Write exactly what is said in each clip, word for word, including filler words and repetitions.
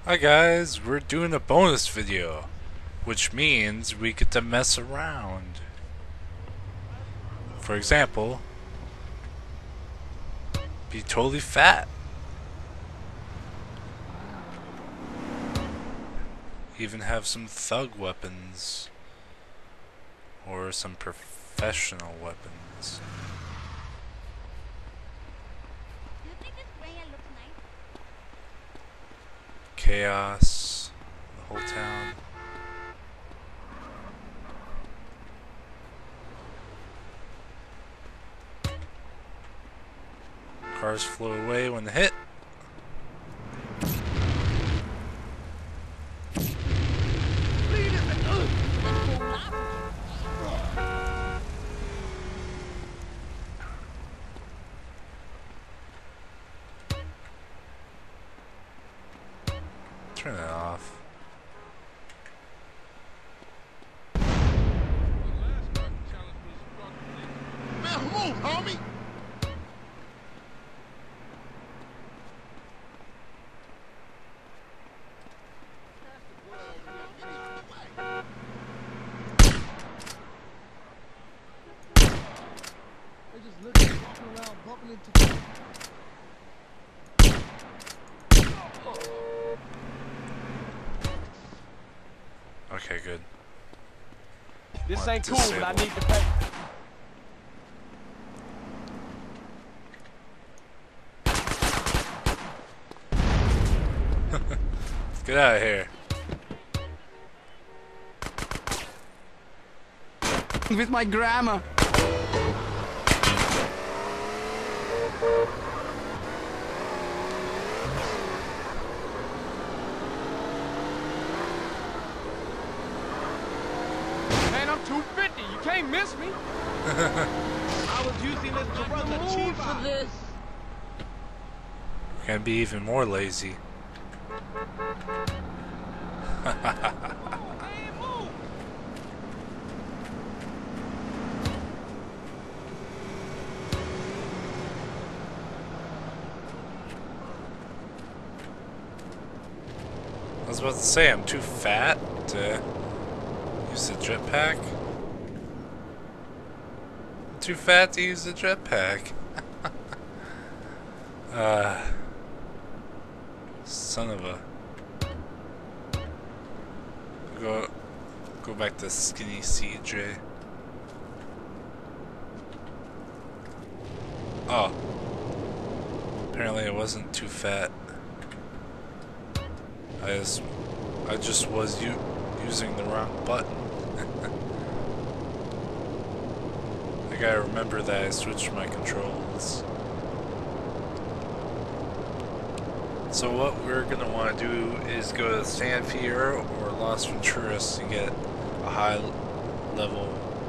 Hi guys, we're doing a bonus video, which means we get to mess around. For example, be totally fat. Even have some thug weapons. Or some professional weapons. Do you think this brain looks nice? Chaos. The whole town. Cars flew away when hit. Turn that off. Man, move, homie! They just looking, walking around, bumping into. Okay, good. This Want ain't to cool, but I disable. need to pay. Let's get out of here. With my grandma. Man, I'm two fifty. You can't miss me. I was using this to run the chief for this. We're gonna be even more lazy. I was about to say I'm too fat to use the jetpack. I'm too fat to use the jetpack. uh, son of a. Go, go back to skinny C J. Oh, apparently I wasn't too fat. I just, I just was u using the wrong button. I gotta remember that I switched my controls. So what we're gonna want to do is go to San Fierro or Las Venturas to get a high level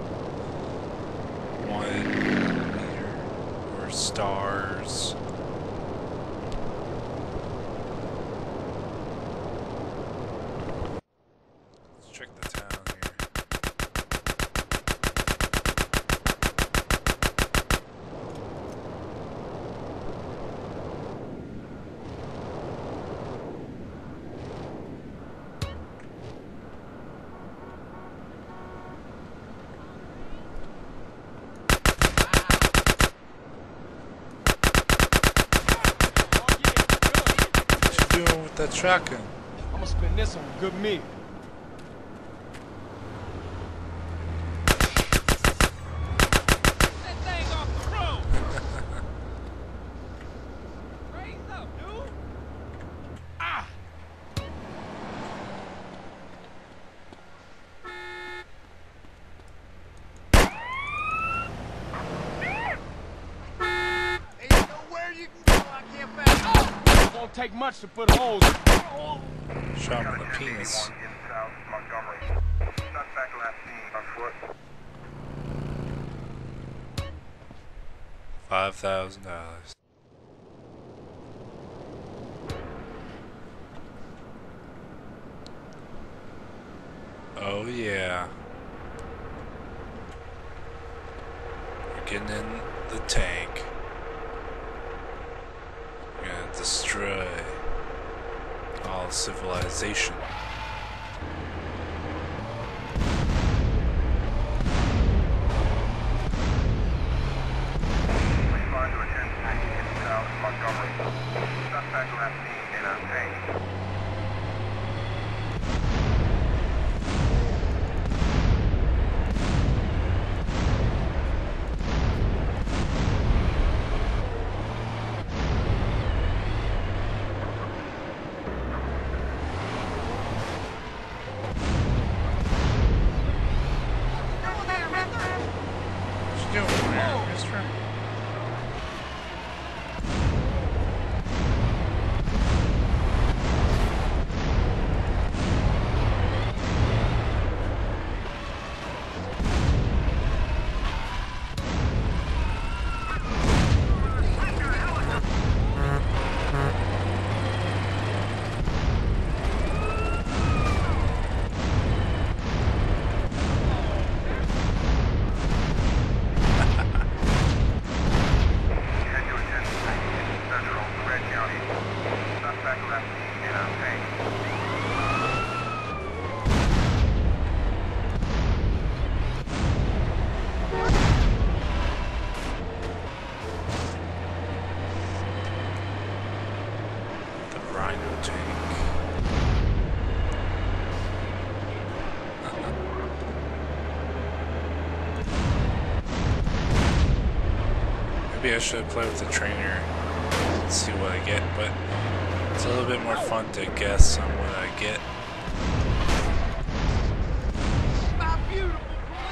one meter or stars. Check the town here. What you doing with that shotgun? I'm gonna spend this on a good meal. That thing off the road. Raise up, dude. Ah. Ain't nowhere you can go, I can't back. It won't take much to put holes. Shot him in the penis. Five thousand dollars. Oh yeah. We're getting in the tank. We're gonna destroy all civilization. Respond to a ten fifteen in South Montgomery. Suspect left seen in unpaid. What you doing there, mister? Head to a ten fifteen Central, Red County. Suspect left seen in unpaid. The Rhino tank. Maybe I should play with the trainer and see what I get, but it's a little bit more fun to guess on what I get. My beautiful boy.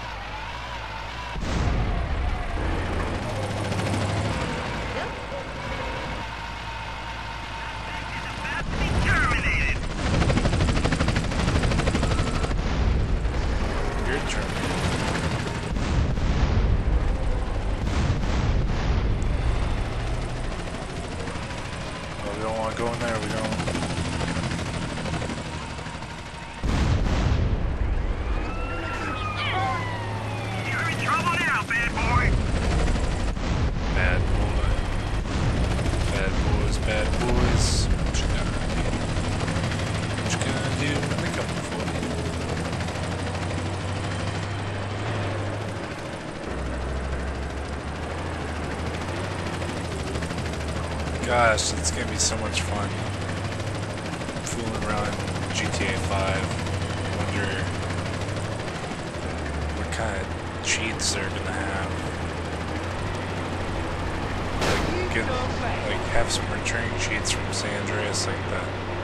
Your turn. Oh, we don't want to go in there, we don't. You're in trouble now, bad boy. Bad boy. Bad boys, bad boys. What you gonna do? What you gonna do when they come for you? Gosh, it's gonna be so much fun fooling around in G T A five. Wonder what kind of cheats they're gonna have. Like, get, like have some returning cheats from San Andreas, like that.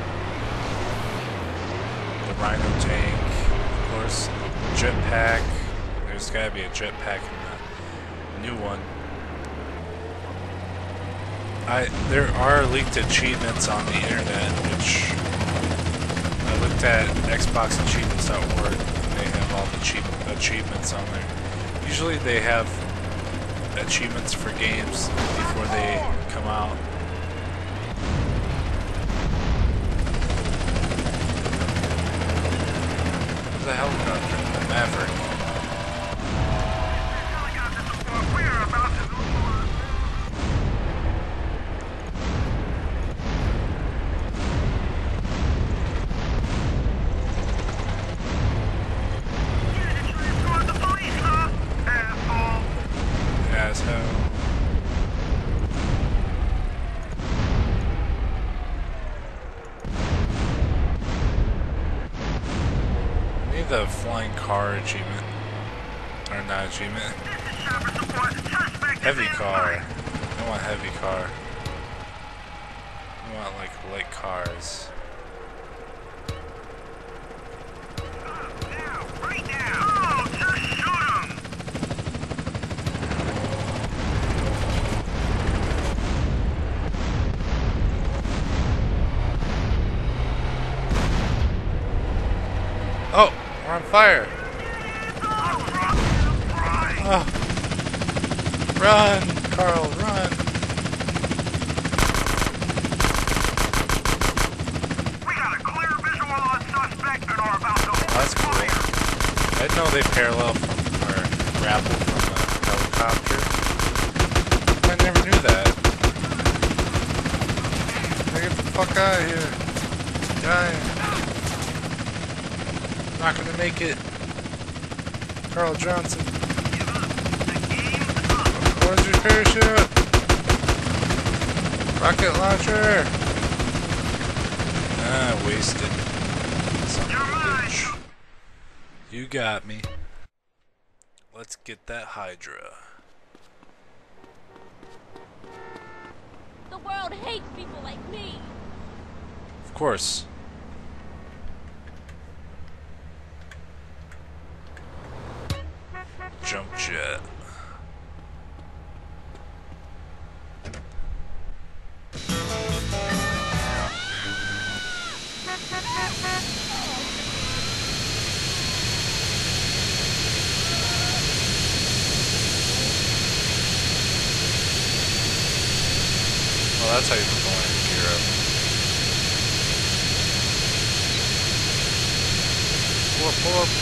The Rhino tank, of course. Jetpack. There's gotta be a jetpack in the new one. I there are leaked achievements on the internet, which I looked at Xbox Achievements dot org. They have all the cheap achievements on there. Usually they have achievements for games before they come out. There's a helicopter, a Maverick. We are about to transport the police, huh? Asshole. Asshole. I need the flying car achievement. Or not achievement. This is Shopper Support. Suspect is Heavy in car. flight. I want heavy car. I want like light cars. Now, right now. Oh, just shoot him. Oh, we're on fire. Oh, run, right. Oh. Run, Carl, run. We got a clear visual on suspect and are about to Oh, that's cool. I didn't know they parallel from, or grapple from a helicopter. I never knew that. Get the fuck out of here. dying. Not gonna make it. Carl Johnson. Where's your parachute? Rocket launcher. Ah, wasted. Son of a bitch. You got me. Let's get that Hydra. The world hates people like me. Of course. Jump jet. Well, that's how you perform in gear up. Pull up, pull up.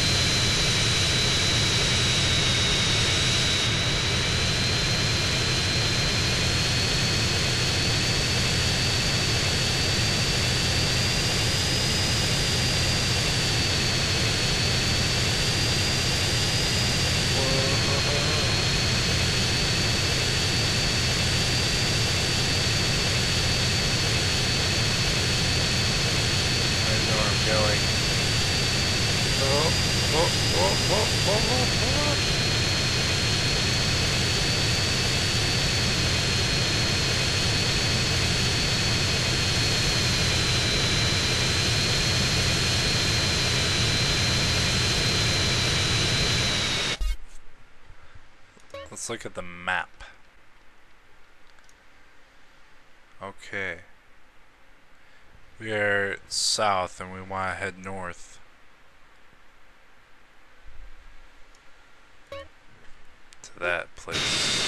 Going. Oh, oh, oh, oh, oh, oh, oh. Let's look at the map. Okay. We are south and we want to head north. To that place.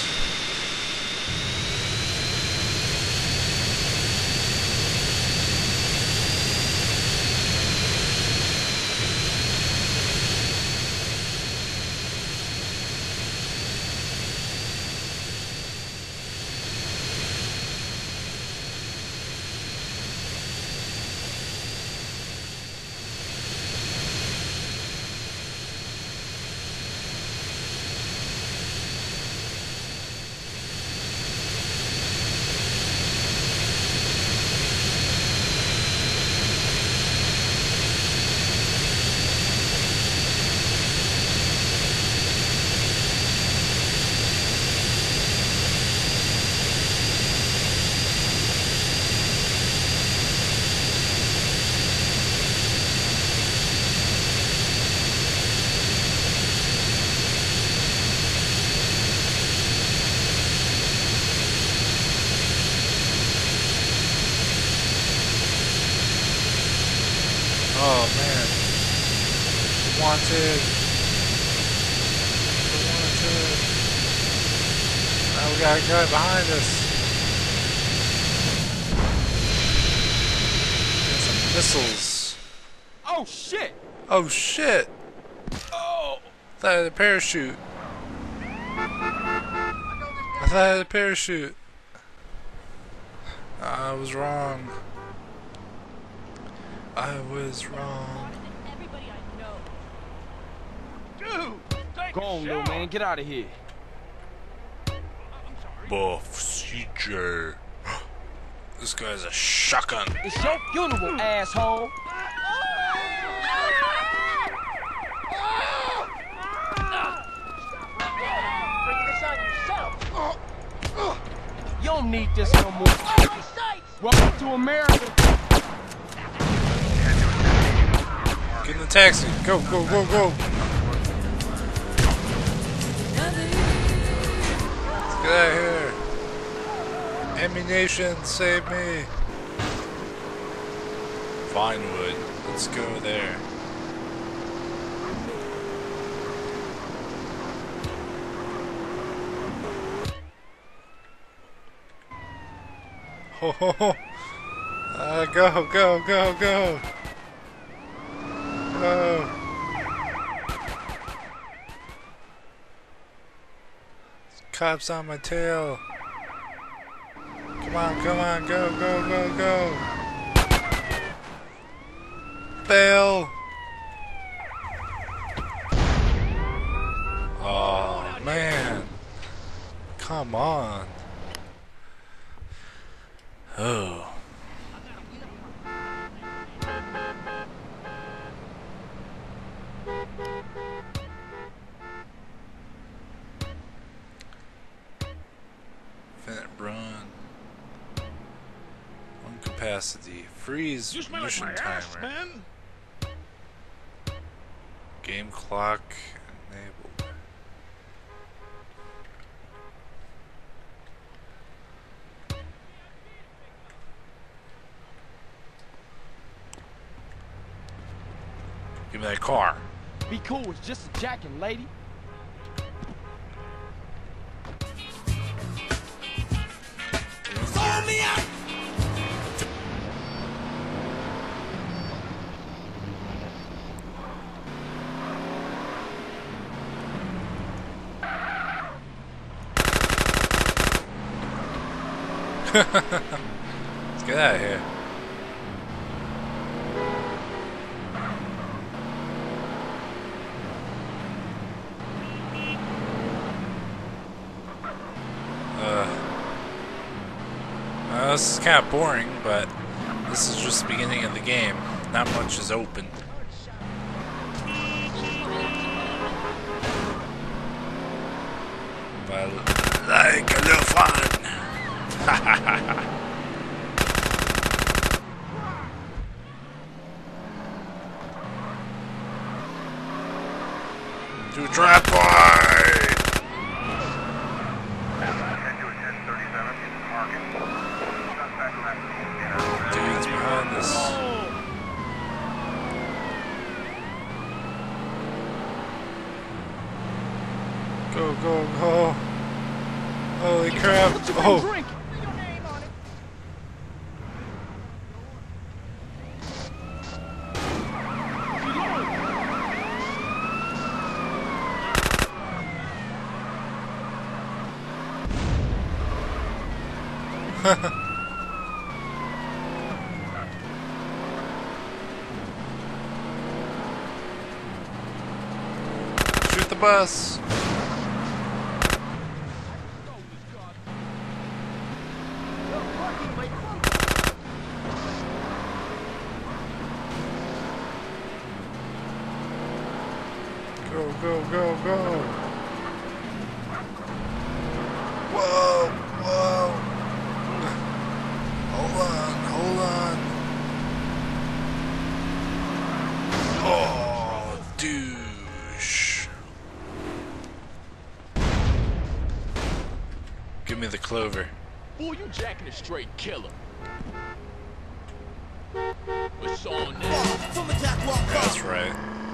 Oh man. Wanted. Wanted. Now we got a guy behind us. Got some missiles. Oh shit! Oh shit! Oh! I thought I had a parachute. I thought I had a parachute. I was wrong. I was wrong. Everybody I know. Dude! Take Go on, little man. Get out of here. Buff C J. This guy's a shotgun. It's your funeral, asshole. You don't need this no more. Welcome to America. Get in the taxi. Go, go, go, go. Let's get out of here. Ammunition, save me. Vinewood. Let's go there. Ho ho ho. Uh, go, go, go, go. Go. Cops on my tail. Come on, come on, go, go, go, go. capacity. Freeze You smell like mission my timer. ass, man. Game clock enabled. Give me that car. Be cool, it's just a jacking, lady. Sold me out! Let's get out of here. Uh, uh, this is kind of boring, but this is just the beginning of the game. Not much is open. But like a little fun. To trap boy! Dude's behind this. Go, go, go. Holy crap. What you been Oh. drinking? Your name on it. Shoot the bus. Go, go, go, go. Whoa, whoa. Hold on, hold on. Oh, douche. Give me the clover. Boy, you jacking a straight killer. It's on now. That's right.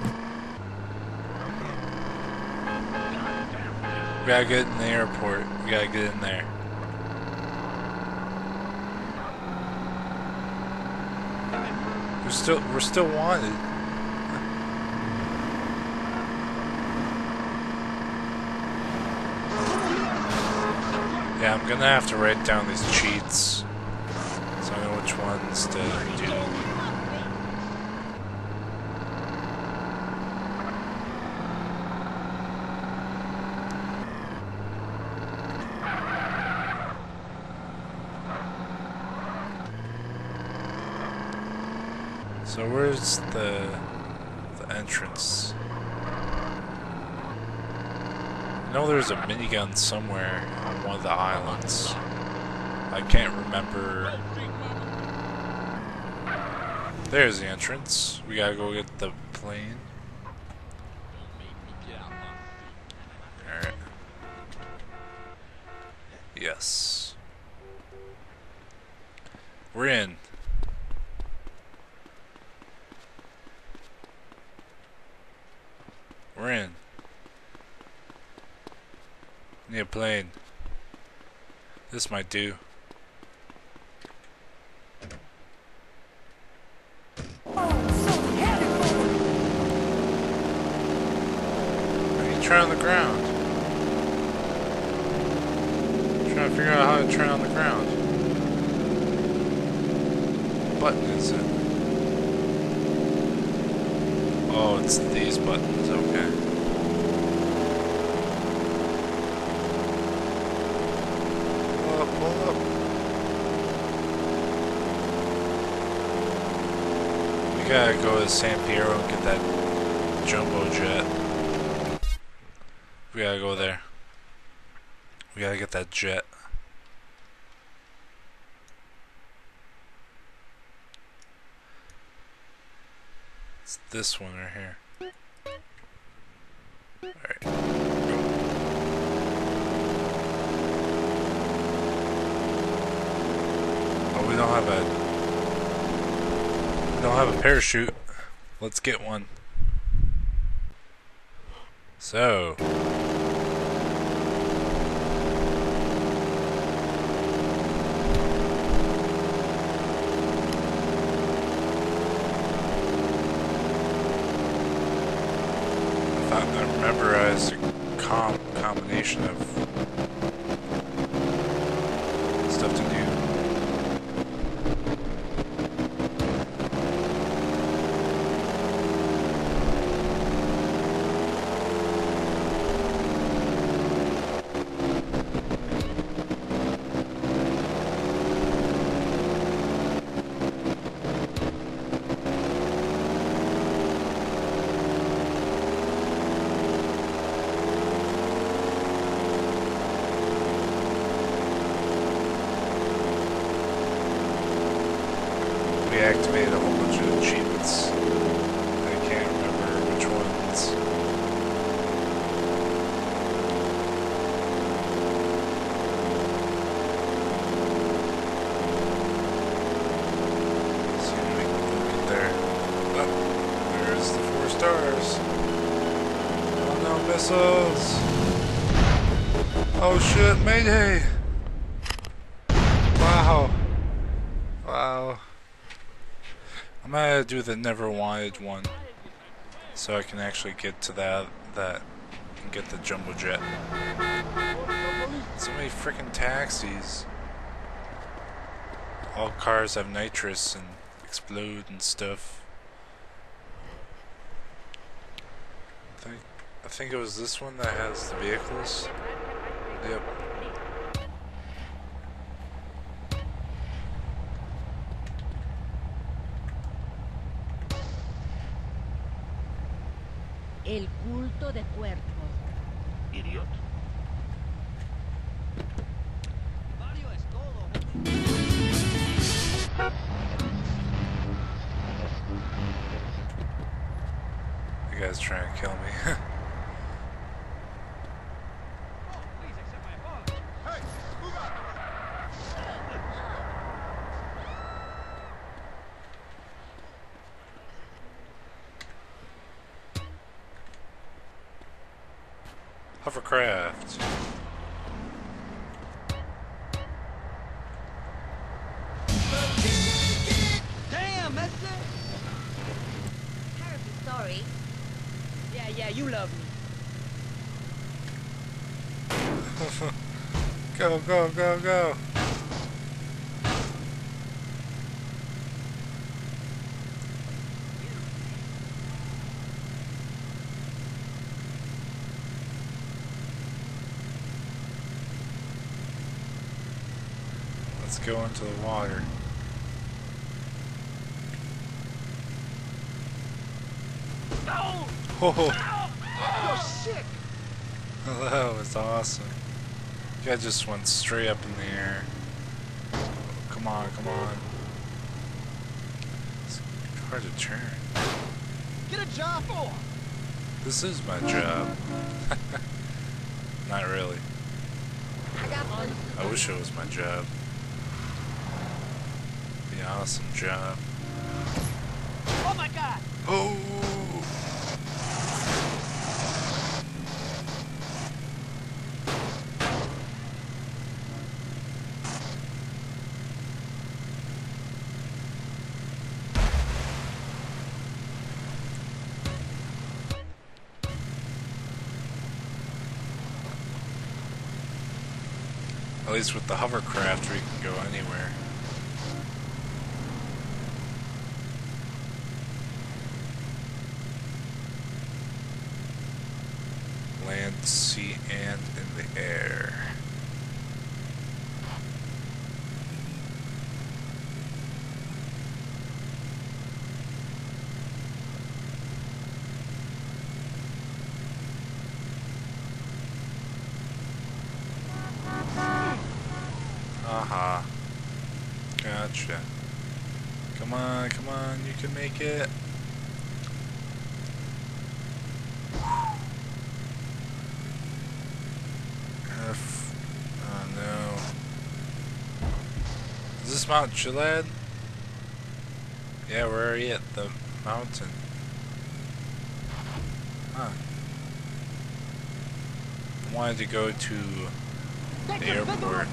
We gotta get in the airport. We gotta get in there. We're still, we're still wanted. Yeah, I'm gonna have to write down these cheats so I know which ones to do. So where's the the entrance? I know there's a minigun somewhere on one of the islands. I can't remember. There's the entrance. We gotta go get the plane. Alright. Yes. We're in. We're in. Need a plane. This might do. How do you try on the ground? I'm trying to figure out how to try on the ground. What button is it? Oh, it's these buttons, okay. Pull up, pull up. We gotta go to San Piero and get that jumbo jet. We gotta go there. We gotta get that jet. It's this one right here. Alright. Oh, we don't have a... We don't have a parachute. Let's get one. So... I memorized a com combination of stuff to do. We activated a whole bunch of achievements. I can't remember which ones. See if we can get there. Oh, there's the four stars. Oh no, missiles! Oh shit, mayday! Wow. Wow. I'm gonna do the never wanted one, so I can actually get to that that and get the jumbo jet. So many freaking taxis. All cars have nitrous and explode and stuff. I think I think it was this one that has the vehicles. Yep. El culto de cuerpo. Idiot. You guys trying to kill me. Hovercraft. Damn, that's it. Terribly sorry. Yeah, yeah, you love me. Go, go, go, go. Let's go into the water. No! Oh, You're sick! that was awesome. Guy just went straight up in the air. Come on, come on. It's hard to turn. Get a job for! This is my job. Not really. I got one. I wish it was my job. The awesome job. Oh my god! Oh! At least with the hovercraft we can go anywhere. Land, sea, and in the air. Aha. Gotcha. Come on, come on, you can make it. dismount, Gillette? Yeah, where are you at the mountain? Huh. I wanted to go to the airport.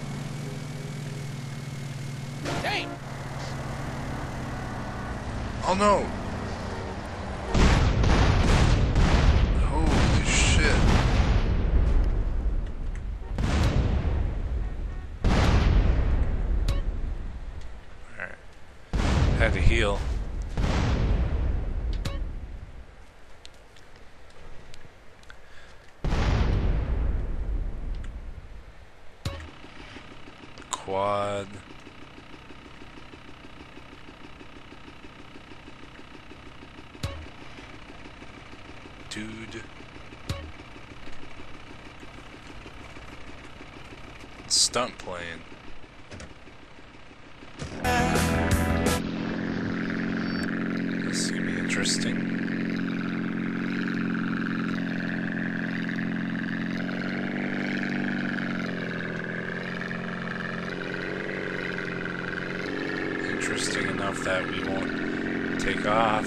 Hey! Oh no! Holy shit. Alright. Had to heal. Quad. Dude. Stunt plane. This is gonna be interesting. Interesting enough that we won't take off.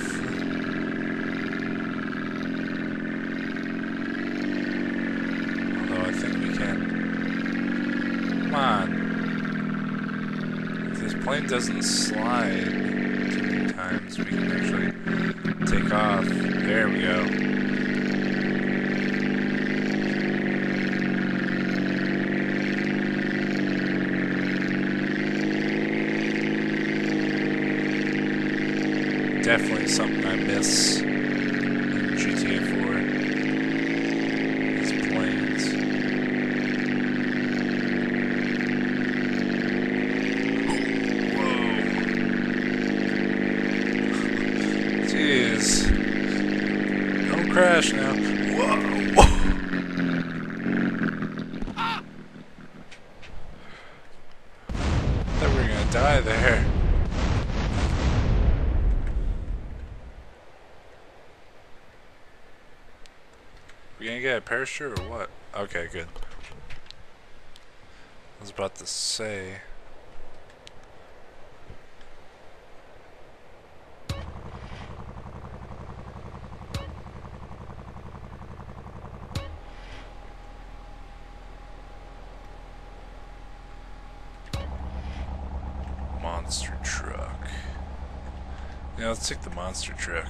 Although I think we can. Come on. If this plane doesn't slide too many times, we can actually take off. There we go. Definitely something I miss in G T A four. These planes. Whoa. Jeez. Don't crash now. Whoa. Whoa. Ah. Thought we were gonna die there. We gonna get a parachute or what? Okay, good. I was about to say. Monster truck. Yeah, let's take the monster truck.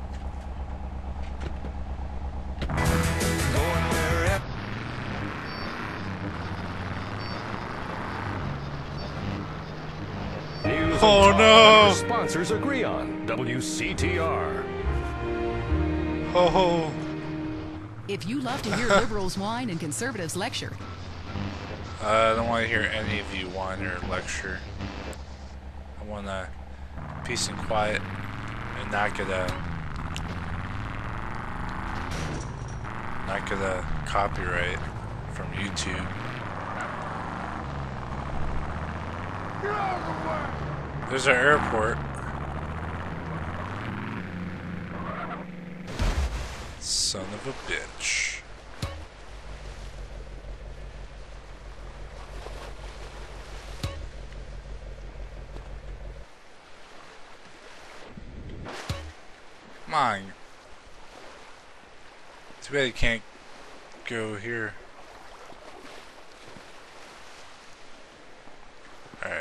Oh no! Sponsors agree on W C T R. Oh. If you love to hear liberals whine and conservatives lecture. Uh, I don't want to hear any of you whine or lecture. I want uh, peace and quiet and not get a not get a copyright from YouTube. There's our airport. Son of a bitch. Come on. Too bad you can't go here. Alright.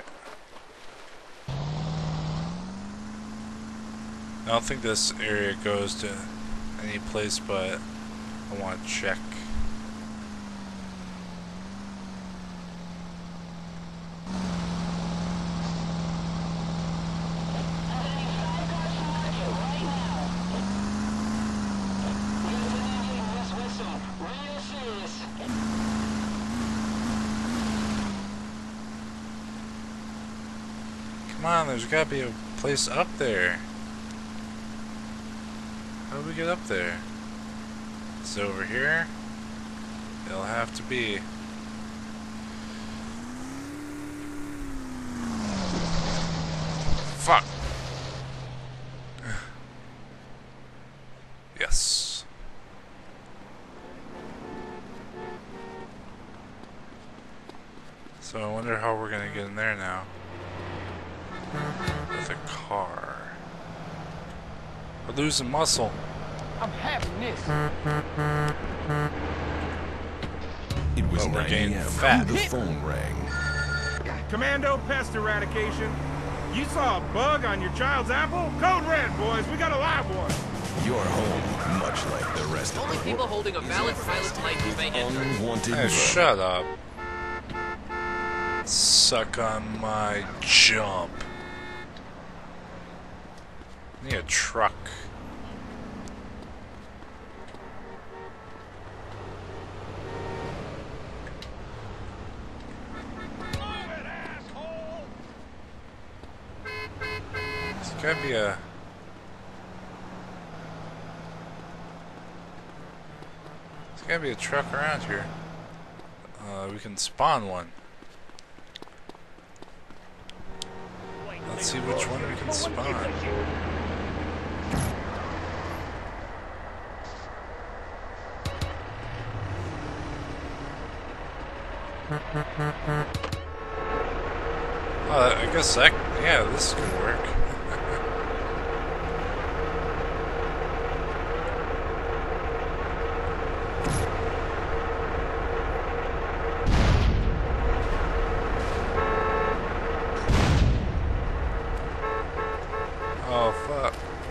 I don't think this area goes to any place, but I want to check. Come on, there's gotta be a place up there. How do we get up there? It's over here. It'll have to be. Fuck. Yes. So I wonder how we're gonna get in there now. with a car. We're losing muscle. I'm having this. It was But we're nine gaining A M fat. The phone rang. Commando Pest Eradication. You saw a bug on your child's apple? Code red, boys. We got a live one. Your home, much like the rest Only of the people world, holding a valid pilot's license may enter. unwanted. Hey, bug. shut up. Suck on my jump. I need a truck. There's gotta be a... There's gotta be a truck around here. Uh, we can spawn one. Let's see which one we can spawn. Oh, I guess that, yeah, this could work. Oh, fuck.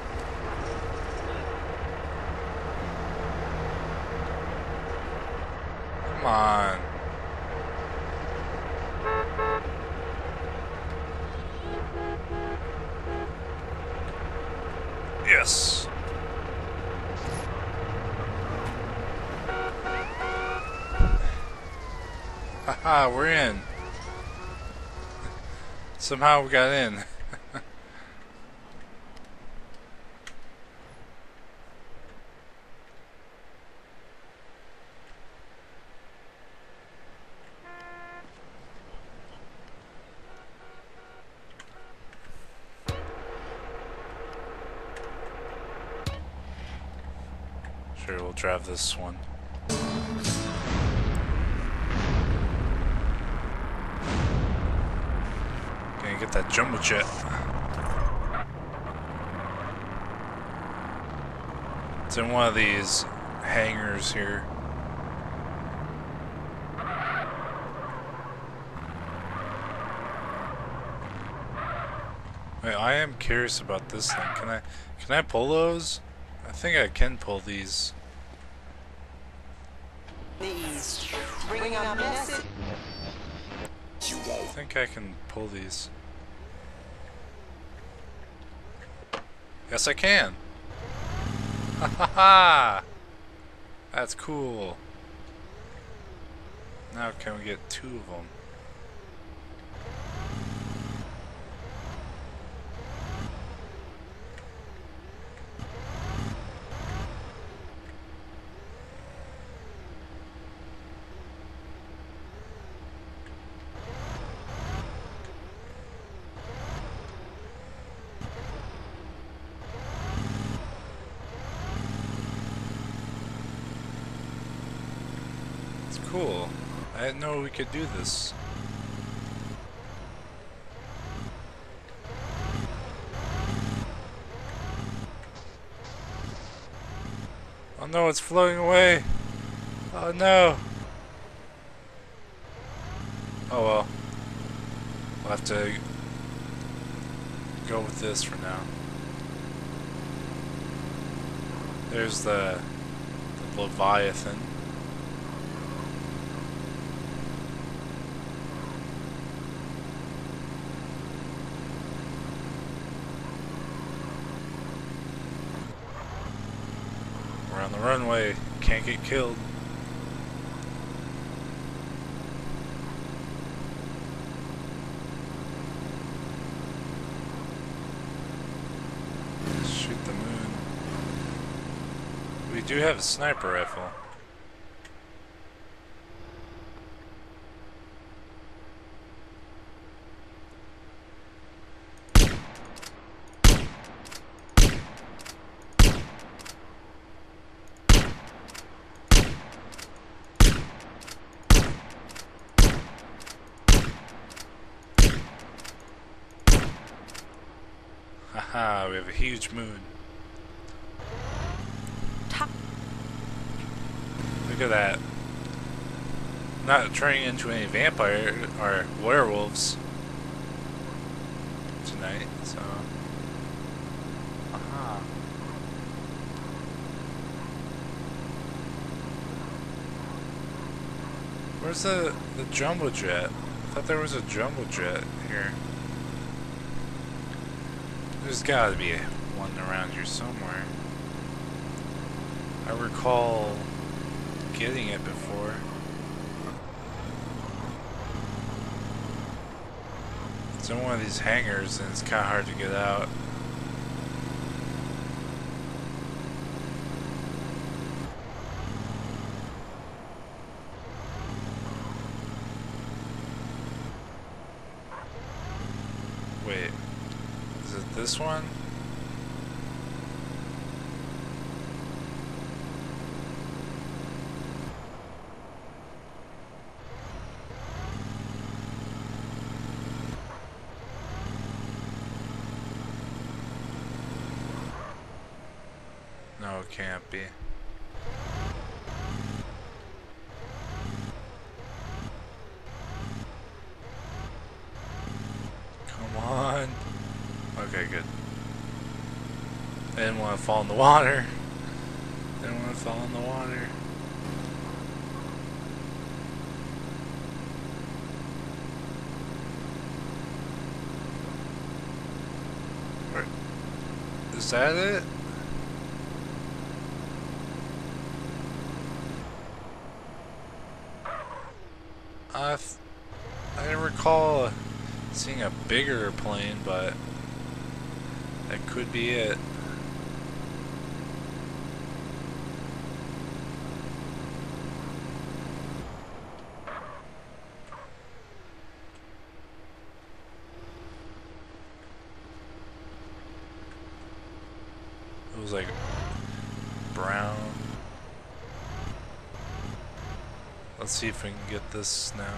Come on. Yes. Haha, we're in. Somehow we got in. Sure, we'll drive this one. Gonna get that jumbo jet. It's in one of these hangars here. Wait, I am curious about this thing. Can I can I pull those? I think I can pull these. These bringing a message. I think I can pull these. Yes, I can. Ha ha ha! That's cool. Now can we get two of them? Cool. I didn't know we could do this. Oh no, it's floating away. Oh no. Oh well. We'll have to go with this for now. There's the, the Leviathan. We're on the runway, can't get killed. Shoot the moon. We do have a sniper rifle. huge moon. Look at that. Not turning into any vampire or werewolves tonight, so. Aha. Where's the, the jumbo jet? I thought there was a jumbo jet here. There's gotta be one around here somewhere. I recall getting it before. It's in one of these hangars and it's kinda hard to get out. Wait, is it this one? No, it can't be. Come on. Okay, good. I didn't want to fall in the water. Didn't want to fall in the water. Where? Is that it? I I recall seeing a bigger plane, but that could be it. It was like brown. Let's see if we can get this now.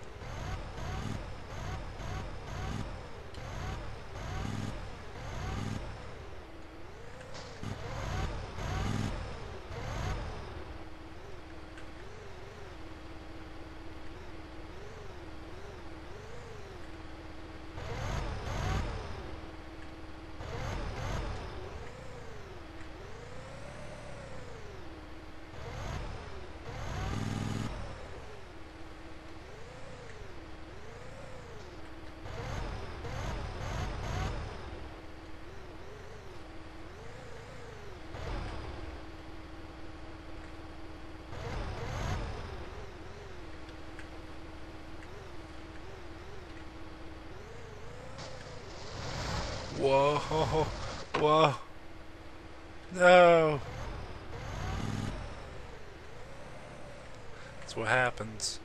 Whoa, whoa, no. That's what happens.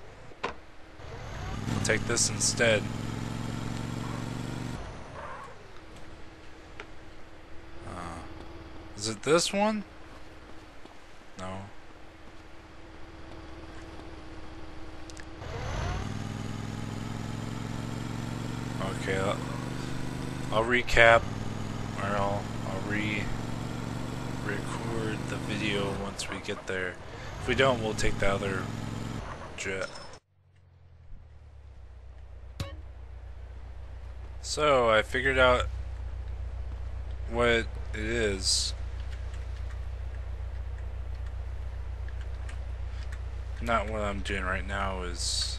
I'll take this instead. Uh, is it this one? No. Okay. Uh, I'll recap, or I'll, I'll re-record the video once we get there. If we don't, we'll take the other jet. So, I figured out what it is. Not what I'm doing right now is...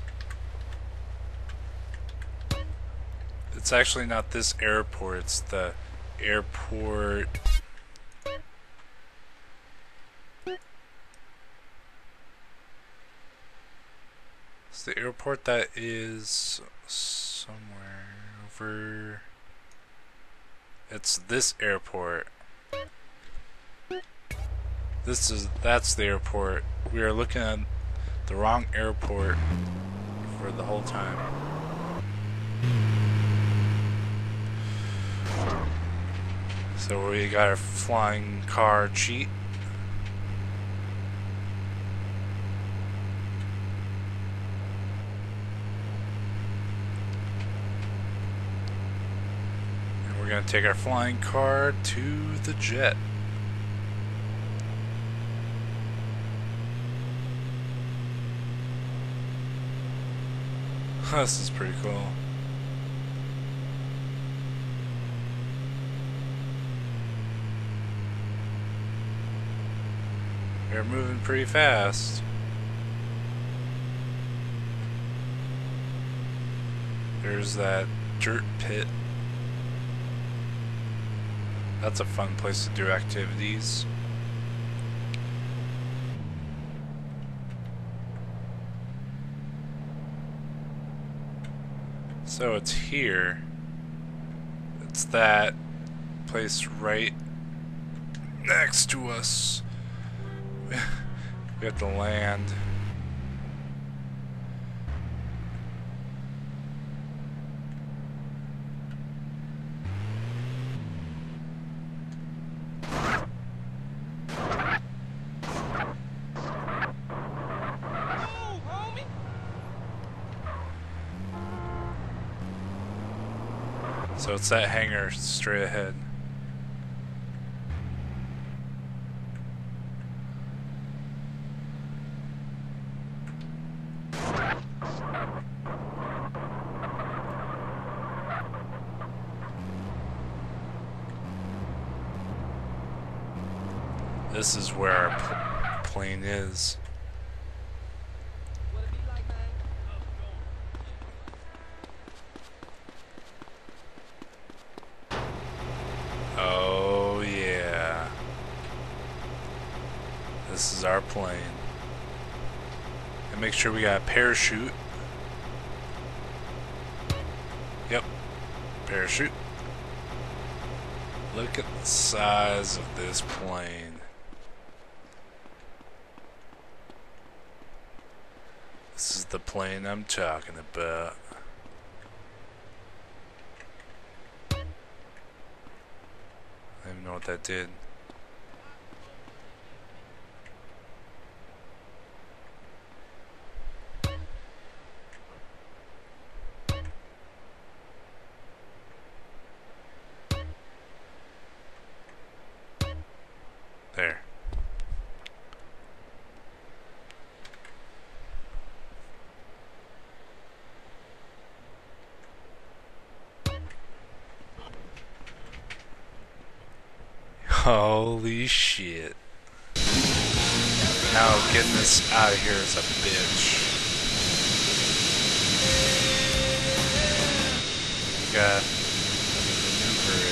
It's actually not this airport, it's the airport... It's the airport that is somewhere over... It's this airport. This is, that's the airport. We are looking at the wrong airport for the whole time. So we got our flying car cheat. And we're gonna take our flying car to the jet. This is pretty cool. They're moving pretty fast. There's that dirt pit. That's a fun place to do activities. So it's here. It's that place right next to us. We have to land. So it's that hangar straight ahead. This is where our pl- plane is. Oh yeah. This is our plane. And make sure we got a parachute. Yep. Parachute. Look at the size of this plane. This is the plane I'm talking about. I don't even know what that did. There. Holy shit. Now getting this out of here is a bitch. Gotta maneuver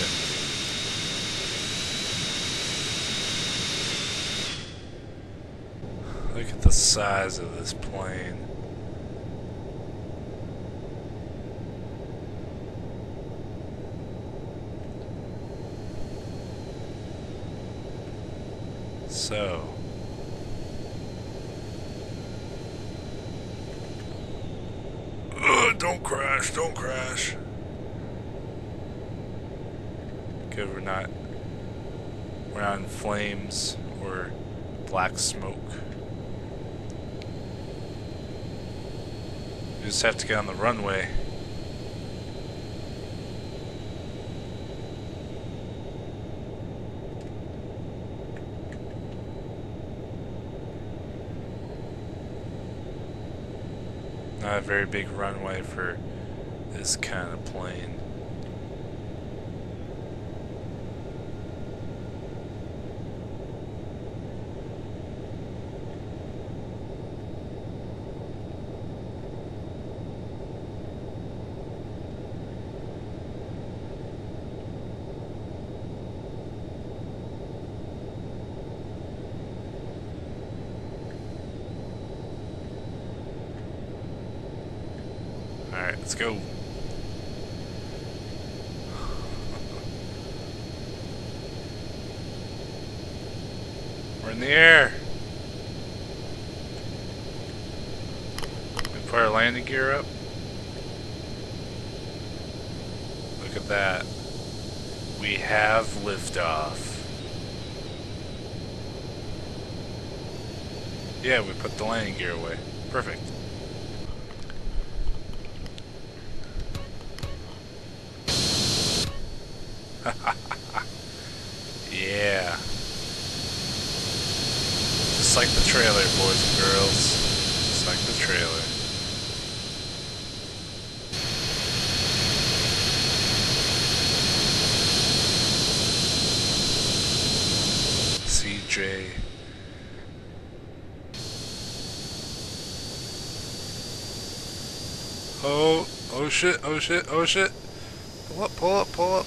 it. Look at the size of this plane. So, ugh, don't crash, don't crash. Good, we're not, we're not in flames or black smoke. We just have to get on the runway. Not a very big runway for this kind of plane. Alright, let's go. We're in the air. We put our landing gear up. Look at that. We have liftoff. Yeah, we put the landing gear away. Perfect. Yeah. Just like the trailer, boys and girls. Just like the trailer. C J. Oh, oh shit, oh shit, oh shit. Pull up, pull up, pull up.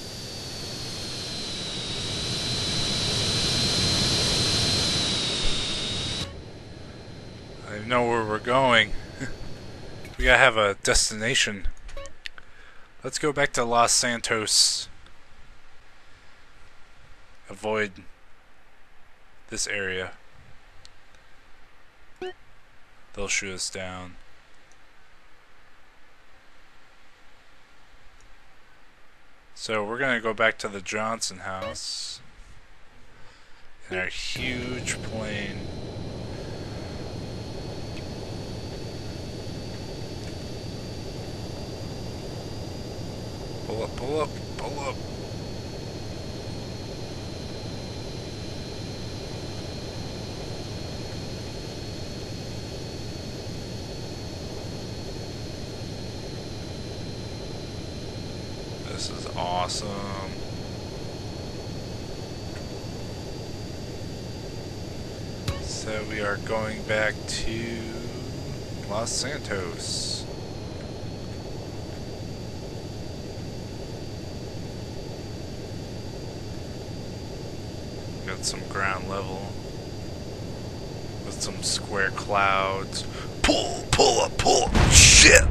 I know where we're going. We gotta have a destination. Let's go back to Los Santos. Avoid this area. They'll shoot us down. So we're gonna go back to the Johnson house in our huge plane. Pull up, pull up, pull up. This is awesome. So we are going back to Los Santos. Got some ground level with some square clouds. Pull, pull up, pull up. Shit!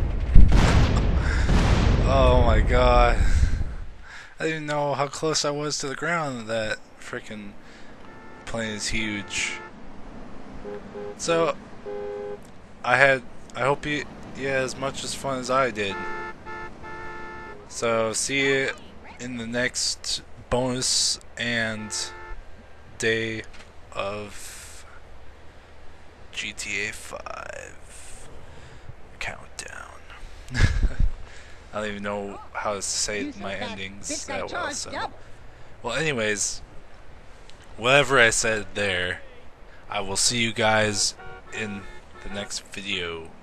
Oh my god. I didn't know how close I was to the ground. That freaking plane is huge. So, I had, I hope you, you had as much as fun as I did. So, see you in the next bonus and day of G T A five countdown. I don't even know how to say my endings that well, so. Well, anyways, whatever I said there, I will see you guys in the next video.